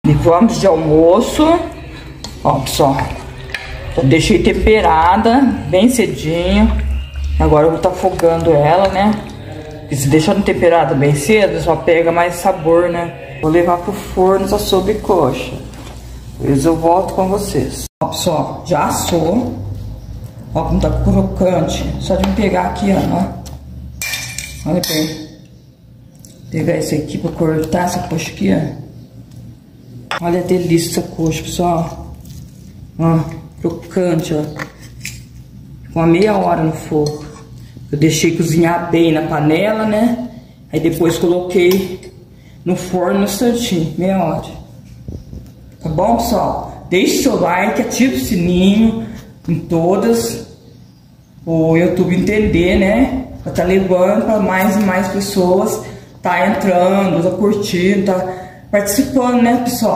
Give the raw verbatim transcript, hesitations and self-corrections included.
E vamos de almoço. Ó, pessoal, eu deixei temperada bem cedinho. Agora eu vou estar afogando ela, né? E se deixando temperada bem cedo, só pega mais sabor, né? Vou levar pro forno essa sobrecoxa. Depois eu volto com vocês. Ó, pessoal, já assou. Ó como tá crocante. Só de me pegar aqui, ó. Olha bem. Pegar esse aqui pra cortar essa coxa aqui, ó. Olha a delícia essa coxa, pessoal. Ó, crocante, ó. Com uma meia hora no fogo. Eu deixei cozinhar bem na panela, né? Aí depois coloquei no forno no instantinho, meia hora. Tá bom, pessoal? Deixe seu like, ative o sininho em todas. O YouTube entender, né? Pra tá levando pra mais e mais pessoas. Tá entrando, tá curtindo, tá participando, né, pessoal?